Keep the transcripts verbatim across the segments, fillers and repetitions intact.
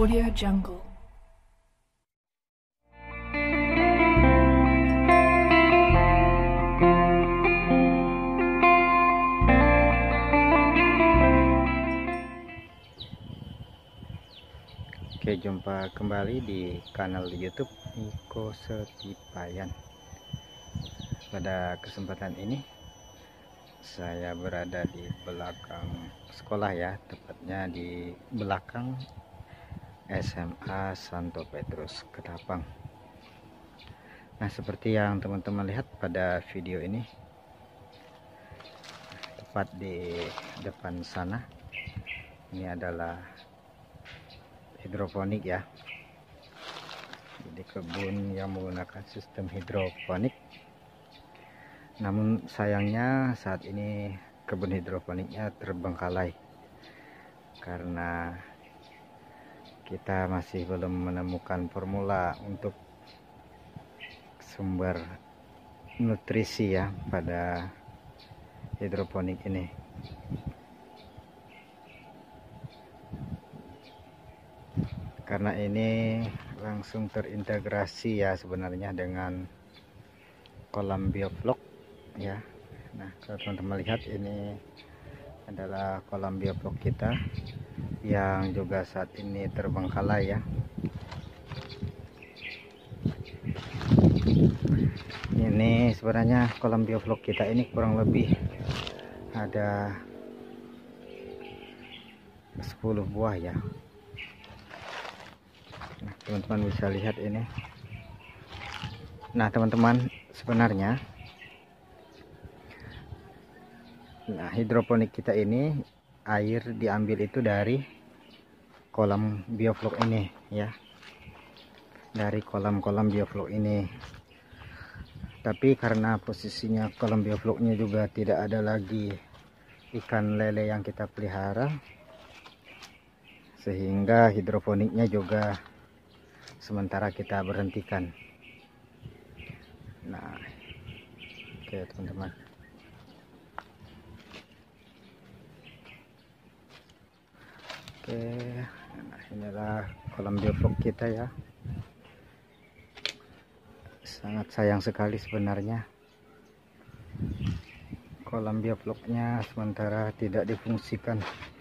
Audio Jungle. Oke, jumpa kembali di kanal YouTube Niko Setipayan. Pada kesempatan ini saya berada di belakang sekolah ya, tepatnya di belakang S M A Santo Petrus Ketapang. Nah, seperti yang teman-teman lihat pada video ini, tepat di depan sana ini adalah hidroponik ya. Jadi kebun yang menggunakan sistem hidroponik. Namun sayangnya saat ini kebun hidroponiknya terbengkalai karena kita masih belum menemukan formula untuk sumber nutrisi ya pada hidroponik ini. Karena ini langsung terintegrasi ya sebenarnya dengan kolam bioflok ya. Nah, kalau teman-teman lihat, ini adalah kolam bioflok kita yang juga saat ini terbengkalai ya. Ini sebenarnya kolam bioflok kita ini kurang lebih ada sepuluh buah ya. Nah, teman-teman bisa lihat ini. Nah, teman-teman, sebenarnya nah hidroponik kita ini air diambil itu dari kolam bioflok ini ya. Dari kolam-kolam bioflok ini. Tapi karena posisinya kolam biofloknya juga tidak ada lagi ikan lele yang kita pelihara, sehingga hidroponiknya juga sementara kita berhentikan. Nah, oke teman-teman. Oke, nah inilah kolam bioflok kita ya. Sangat sayang sekali sebenarnya kolam biofloknya sementara tidak difungsikan.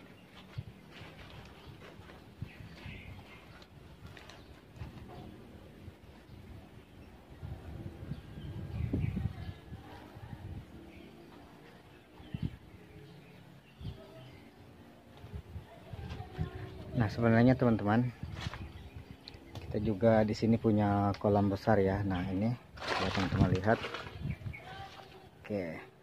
Nah, sebenarnya teman-teman, kita juga di sini punya kolam besar ya. Nah, ini ya teman-teman lihat. Oke.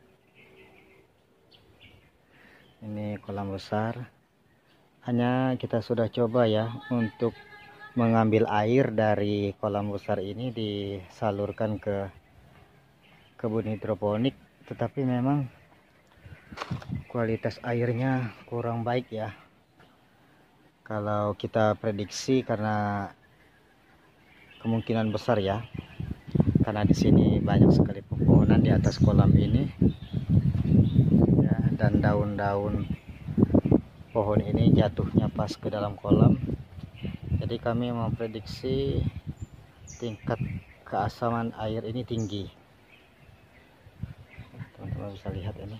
Ini kolam besar. Hanya kita sudah coba ya untuk mengambil air dari kolam besar ini disalurkan ke kebun hidroponik, tetapi memang kualitas airnya kurang baik ya. Kalau kita prediksi, karena kemungkinan besar ya, karena di sini banyak sekali pepohonan di atas kolam ini ya, dan daun-daun pohon ini jatuhnya pas ke dalam kolam. Jadi kami memprediksi tingkat keasaman air ini tinggi. Teman-teman bisa lihat ini.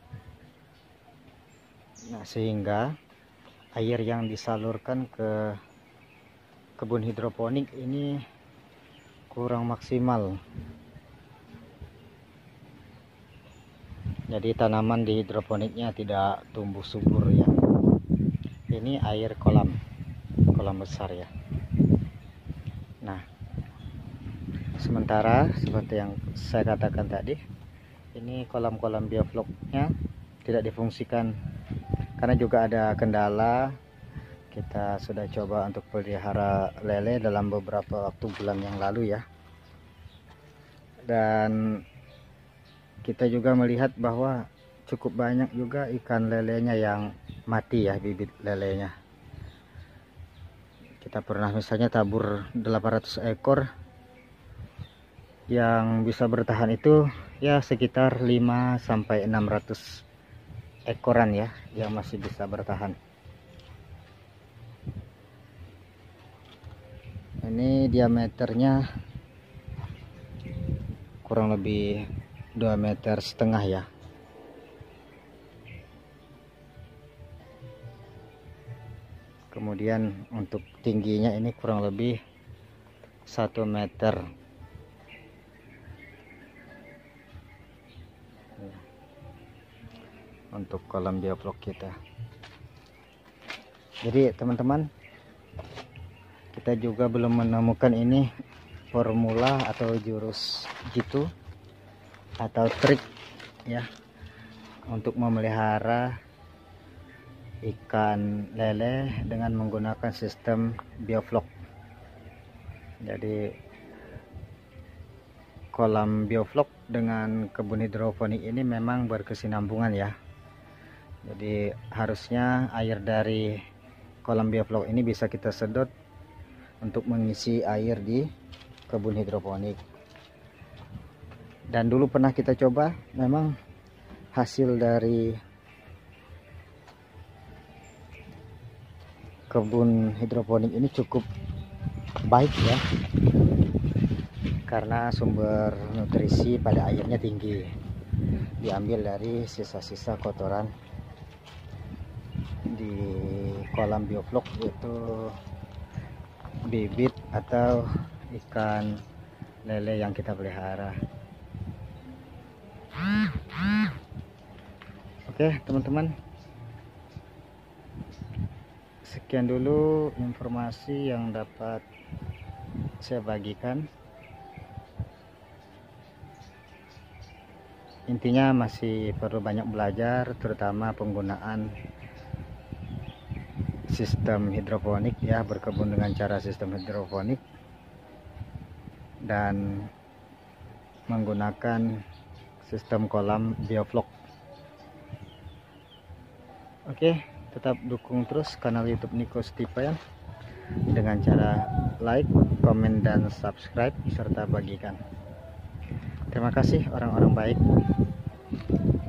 Nah, sehingga air yang disalurkan ke kebun hidroponik ini kurang maksimal. Jadi tanaman di hidroponiknya tidak tumbuh subur ya. Ini air kolam, kolam besar ya. Nah, sementara seperti yang saya katakan tadi, ini kolam-kolam biofloknya tidak difungsikan karena juga ada kendala. Kita sudah coba untuk pelihara lele dalam beberapa waktu bulan yang lalu ya, dan kita juga melihat bahwa cukup banyak juga ikan lelenya yang mati ya, bibit lelenya. Kita pernah misalnya tabur delapan ratus ekor, yang bisa bertahan itu ya sekitar lima sampai enam ratus ekoran ya, yang masih bisa bertahan. Ini diameternya kurang lebih dua meter setengah ya. Kemudian untuk tingginya ini kurang lebih satu meter. Untuk kolam biovlog kita. Jadi teman-teman, kita juga belum menemukan ini formula atau jurus gitu atau trik ya untuk memelihara ikan lele dengan menggunakan sistem biovlog. Jadi kolam biovlog dengan kebun hidroponik ini memang berkesinambungan ya. Jadi harusnya air dari kolam biovlog ini bisa kita sedot untuk mengisi air di kebun hidroponik. Dan dulu pernah kita coba, memang hasil dari kebun hidroponik ini cukup baik ya, karena sumber nutrisi pada airnya tinggi, diambil dari sisa-sisa kotoran di kolam biovlog, yaitu bibit atau ikan lele yang kita pelihara. Oke teman-teman, sekian dulu informasi yang dapat saya bagikan. Intinya masih perlu banyak belajar, terutama penggunaan sistem hidroponik ya, berkebun dengan cara sistem hidroponik dan menggunakan sistem kolam biovlog. Oke, tetap dukung terus kanal YouTube Niko Stipayan dengan cara like, komen, dan subscribe serta bagikan. Terima kasih orang-orang baik.